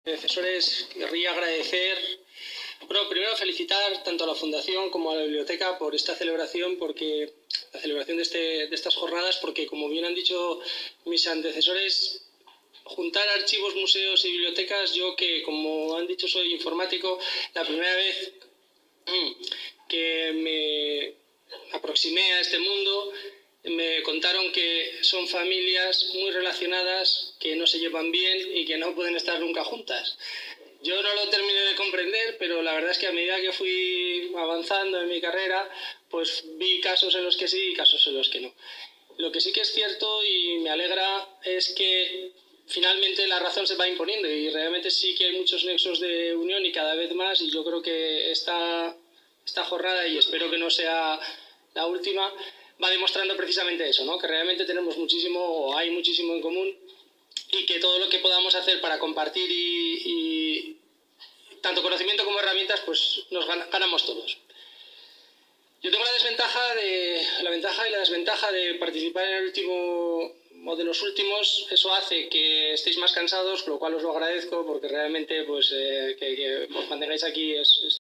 Predecesores, querría agradecer, bueno, primero felicitar tanto a la Fundación como a la Biblioteca por esta celebración, porque la celebración de estas jornadas, porque como bien han dicho mis antecesores, juntar archivos, museos y bibliotecas, yo que como han dicho soy informático, la primera vez que me aproximé a este mundo, me contaron que son familias muy relacionadas, que no se llevan bien y que no pueden estar nunca juntas. Yo no lo terminé de comprender, pero la verdad es que a medida que fui avanzando en mi carrera, pues vi casos en los que sí y casos en los que no. Lo que sí que es cierto y me alegra es que finalmente la razón se va imponiendo y realmente sí que hay muchos nexos de unión y cada vez más, y yo creo que esta jornada, y espero que no sea la última, va demostrando precisamente eso, ¿no? Que realmente tenemos muchísimo, o hay muchísimo en común, y que todo lo que podamos hacer para compartir y tanto conocimiento como herramientas, pues nos ganamos todos. Yo tengo la ventaja y la desventaja de participar en el último o de los últimos. Eso hace que estéis más cansados, lo cual os lo agradezco, porque realmente pues, que os mantengáis aquí es